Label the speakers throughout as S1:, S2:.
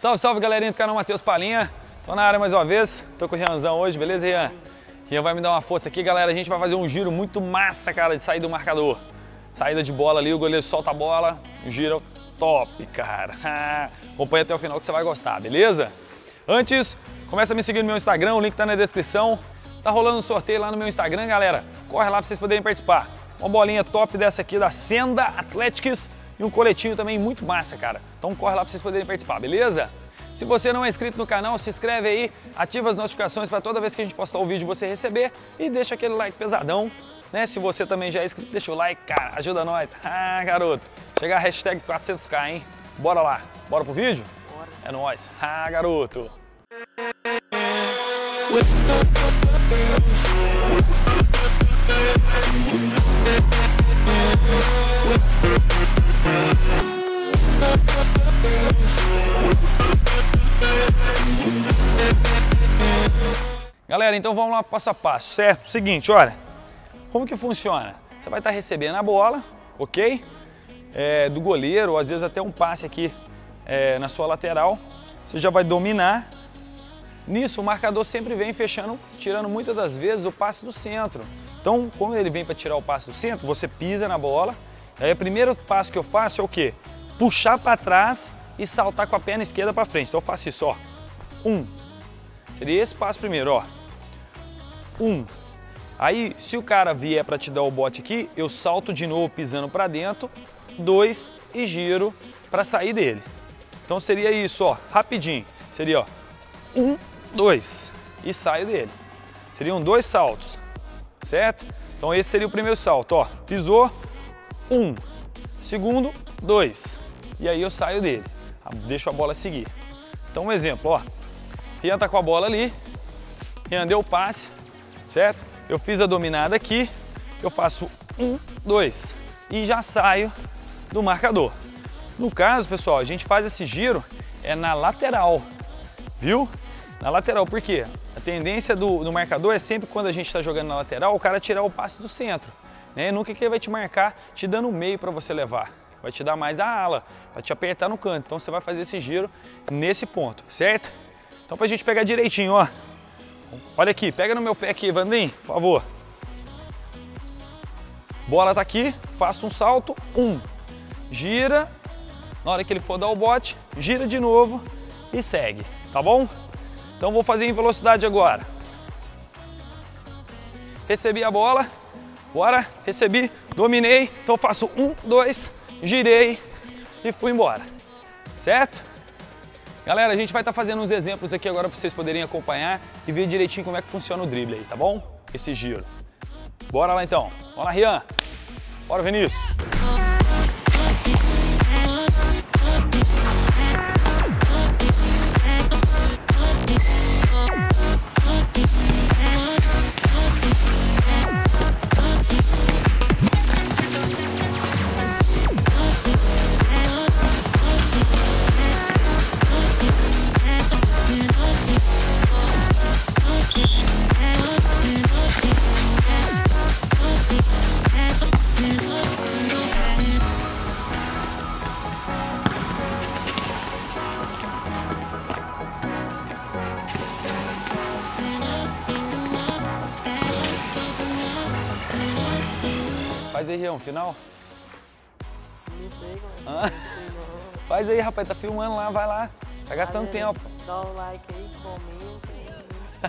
S1: Salve, salve, galerinha do canal Matheus Palinha. Tô na área mais uma vez, tô com o Rianzão hoje, beleza, Rian? Rian vai me dar uma força aqui, galera. A gente vai fazer um giro muito massa, cara, de sair do marcador. Saída de bola ali, o goleiro solta a bola, giro top, cara. Acompanha até o final que você vai gostar, beleza? Antes, começa a me seguir no meu Instagram, o link tá na descrição. Tá rolando um sorteio lá no meu Instagram, galera. Corre lá pra vocês poderem participar. Uma bolinha top dessa aqui da Senda Athletics e um coletinho também muito massa, cara. Então corre lá pra vocês poderem participar, beleza? Se você não é inscrito no canal, se inscreve aí, ativa as notificações para toda vez que a gente postar o vídeo você receber e deixa aquele like pesadão, né? Se você também já é inscrito, deixa o like, cara, ajuda nós. Ah, garoto, chegar a hashtag 400k, hein? Bora lá, bora pro vídeo? Bora. É nóis. Ah, garoto. Galera, então vamos lá passo a passo, certo? Seguinte, olha, como que funciona? Você vai estar recebendo a bola, ok? Do goleiro, ou às vezes até um passe aqui na sua lateral. Você já vai dominar. Nisso o marcador sempre vem fechando, tirando muitas das vezes o passe do centro. Então, como ele vem para tirar o passe do centro, você pisa na bola. Aí o primeiro passo que eu faço é o quê? Puxar para trás e saltar com a perna esquerda para frente. Então eu faço isso, ó. Seria esse passo primeiro, ó. Aí, se o cara vier para te dar o bote aqui, eu salto de novo pisando para dentro, 2 e giro para sair dele. Então seria isso, ó, rapidinho. Seria, ó, 1, 2 e saio dele. Seriam 2 saltos, certo? Então esse seria o primeiro salto, ó. Pisou, 1, segundo, 2 e aí eu saio dele. Deixo a bola seguir. Então um exemplo, ó. Rian tá com a bola ali, Rian deu o passe, certo? Eu fiz a dominada aqui, eu faço 1, 2 e já saio do marcador. No caso, pessoal, a gente faz esse giro na lateral, viu? Na lateral, por quê? A tendência do marcador é sempre quando a gente está jogando na lateral, o cara tirar o passe do centro, né? Nunca que ele vai te marcar te dando o meio para você levar. Vai te dar mais a ala, vai te apertar no canto. Então você vai fazer esse giro nesse ponto, certo? Então pra gente pegar direitinho, ó. Olha aqui, pega no meu pé aqui, Vandrinho, por favor. Bola tá aqui, faço um salto, 1. Gira, na hora que ele for dar o bote, gira de novo e segue, tá bom? Então vou fazer em velocidade agora. Recebi a bola, bora, recebi, dominei, então faço 1, 2, girei e fui embora, certo? Galera, a gente vai estar fazendo uns exemplos aqui agora para vocês poderem acompanhar e ver direitinho como é que funciona o drible aí, tá bom? Esse giro. Bora lá então. Bora lá, Rian. Bora, Vinícius. Faz aí, Rian, final.
S2: Não sei como é que
S1: Faz aí, rapaz, tá filmando lá, vai lá. Tá gastando tempo.
S2: Dá o like aí, comenta.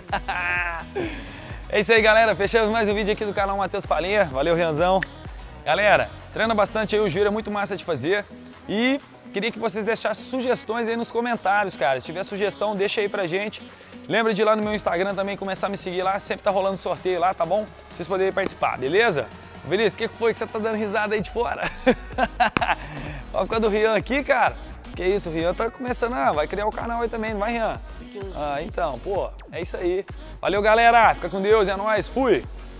S1: É isso aí, galera. Fechamos mais um vídeo aqui do canal Matheus Palinha. Valeu, Rianzão. Galera, treina bastante aí, o giro é muito massa de fazer. E queria que vocês deixassem sugestões aí nos comentários, cara. Se tiver sugestão, deixa aí pra gente. Lembra de ir lá no meu Instagram também, começar a me seguir lá. Sempre tá rolando sorteio lá, tá bom? Pra vocês poderem participar, beleza? Vinícius, o que foi que você tá dando risada aí de fora? Olha por causa do Rian aqui, cara. Que isso, o Rian tá começando, vai criar o canal aí também, não vai, Rian? Então, pô, é isso aí. Valeu, galera. Fica com Deus, é nóis. Fui.